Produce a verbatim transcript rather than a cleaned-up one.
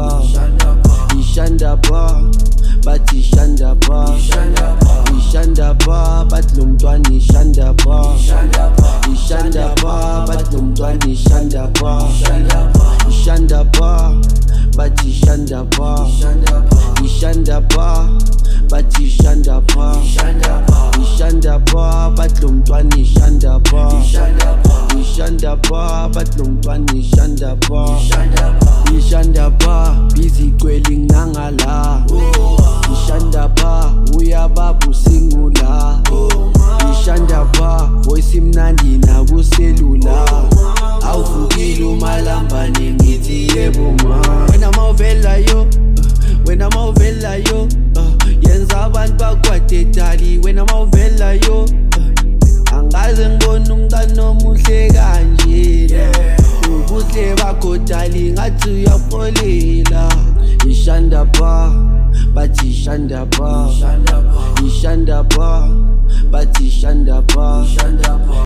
ba, ishanda ba, bathi ishanda ba, ishanda ba, bathi lo mntwana ishanda ba, ishanda ba, bathi lo mntwana ishanda ba, ishanda ba, bathi ishanda ba, ishanda ba, bathi ishanda ba, ishanda ba, bathi lo mntwana ishanda ba, ishanda ba, bathi lo mntwana ishanda ba, ishanda ba, busy quelling nangala, ishanda ba, uyababu singula, ishanda ba, voice imnandi nakuselula, awuvukile umalamba nengithi yebo ma, wena mawuvela yo, wena mawuvela yo, yenza abantu bakwadetali, wena mawuvela yo, angaze ngibone umntana omuhle kanje, ubuhle bakho dali ngathi uyapholela, ishanda ba, bathi ishanda ba, ishanda ba, bathi ishanda ba.